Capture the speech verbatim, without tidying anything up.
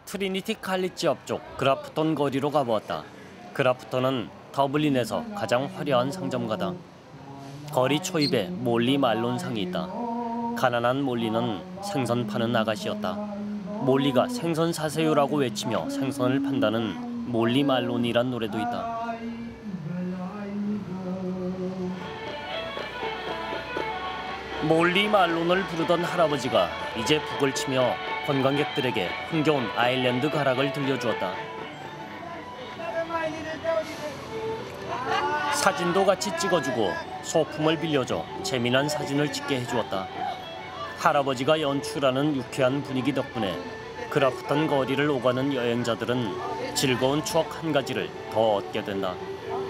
트리니티 칼리지 옆쪽 그라프톤 거리로 가보았다. 그라프톤은 더블린에서 가장 화려한 상점가다. 거리 초입에 몰리 말론상이 있다. 가난한 몰리는 생선 파는 아가씨였다. 몰리가 생선 사세요라고 외치며 생선을 판다는 몰리 말론이란 노래도 있다. 몰리 말론을 부르던 할아버지가 이제 북을 치며 관광객들에게 흥겨운 아일랜드 가락을 들려주었다. 사진도 같이 찍어주고 소품을 빌려줘 재미난 사진을 찍게 해주었다. 할아버지가 연출하는 유쾌한 분위기 덕분에 그라프톤 거리를 오가는 여행자들은 즐거운 추억 한 가지를 더 얻게 된다.